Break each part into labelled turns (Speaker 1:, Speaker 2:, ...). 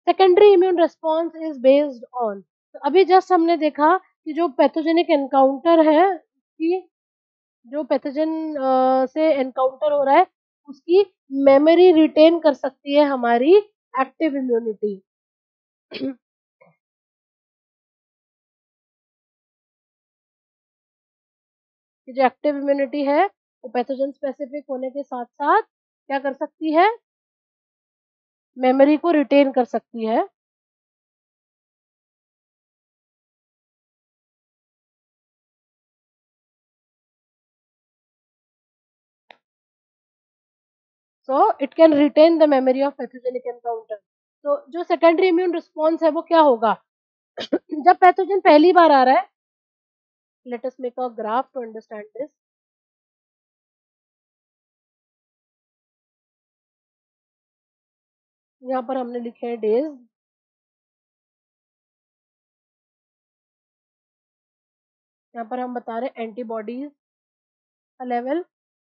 Speaker 1: Secondary immune response is based on, तो अभी just हमने देखा कि जो पैथोजेनिक एनकाउंटर है कि जो पैथोजन से एनकाउंटर हो रहा है उसकी मेमोरी रिटेन कर सकती है हमारी एक्टिव इम्यूनिटी। जो एक्टिव इम्यूनिटी है वो पैथोजन स्पेसिफिक होने के साथ साथ क्या कर सकती है, मेमोरी को रिटेन कर सकती है। So it can retain the memory of pathogenic encounter. तो जो सेकेंडरी इम्यून रिस्पॉन्स है वो क्या होगा, जब पैथोजन पहली बार आ रहा है, let us make a graph to understand this. यहाँ पर हमने लिखे हैं डेज, यहाँ पर हम बता रहे हैं एंटीबॉडीज का लेवल,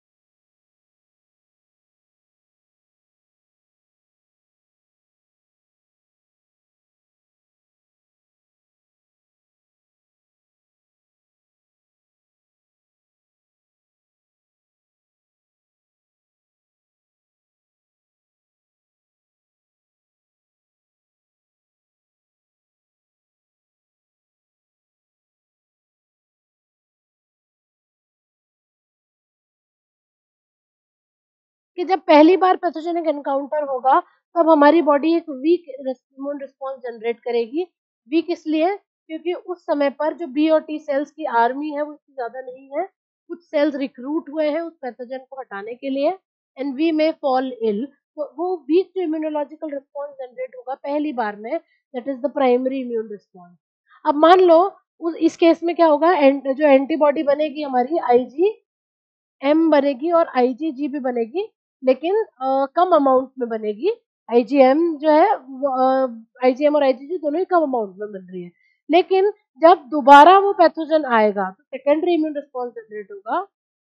Speaker 1: कि जब पहली बार पैथोजेनिक एनकाउंटर होगा तब हमारी बॉडी एक वीक इम्यून रिस्पॉन्स जनरेट करेगी। वीक इसलिए क्योंकि उस समय पर जो बी और टी सेल्स की आर्मी है वो इतनी ज्यादा नहीं है, कुछ सेल्स रिक्रूट हुए हैं उस पैथोजन को हटाने के लिए, and we may fall ill. तो वो वीक जो इम्यूनोलॉजिकल रिस्पॉन्स जनरेट होगा पहली बार में, that is the primary immune response. अब मान लो इस केस में क्या होगा, जो एंटीबॉडी बनेगी हमारी आईजी एम बनेगी और आईजीजी भी बनेगी, लेकिन कम अमाउंट में बनेगी। आईजीएम जो है आईजीएम और आईजीजी दोनों ही कम अमाउंट में बन रही है, लेकिन जब दोबारा वो पैथोजन आएगा तो सेकेंडरी इम्यून रिस्पॉन्स जनरेट होगा।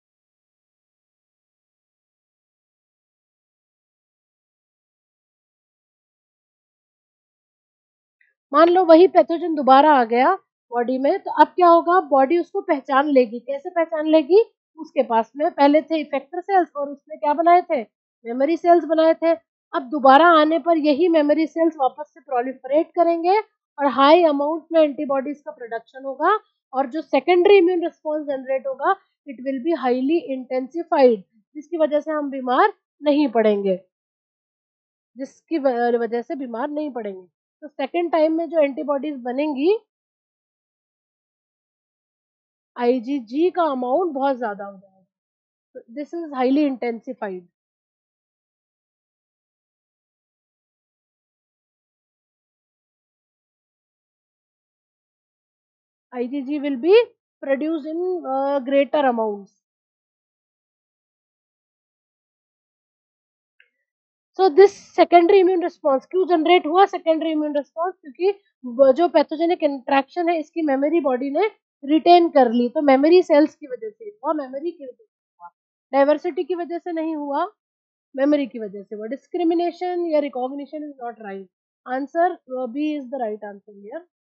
Speaker 1: मान लो वही पैथोजन दोबारा आ गया बॉडी में, तो अब क्या होगा, बॉडी उसको पहचान लेगी। कैसे पहचान लेगी, उसके पास में पहले थे इफेक्टर सेल्स और उसने क्या बनाए थे, मेमोरी सेल्स बनाए थे। अब दोबारा आने पर यही मेमोरी सेल्स वापस से प्रोलिफरेट करेंगे और हाई अमाउंट में एंटीबॉडीज का प्रोडक्शन होगा, और जो सेकेंडरी इम्यून रिस्पॉन्स जनरेट होगा it will be highly intensified, जिसकी वजह से हम बीमार नहीं पड़ेंगे, जिसकी वजह से बीमार नहीं पड़ेंगे। तो सेकेंड टाइम में जो एंटीबॉडीज बनेंगी, आईजीजी का अमाउंट बहुत ज्यादा हो जाएगा, this is highly intensified. IgG will be produce in greater amounts. So this secondary immune response क्यों जनरेट हुआ, सेकेंडरी इम्यून रिस्पॉन्स क्योंकि जो पैथोजेनिक इंट्रैक्शन है इसकी मेमोरी बॉडी ने रिटेन कर ली, तो मेमोरी सेल्स की वजह से हुआ, मेमोरी की वजह से हुआ, डाइवर्सिटी की वजह से नहीं हुआ, मेमोरी की वजह से हुआ। डिस्क्रिमिनेशन या recognition is not right answer, B is the right answer here.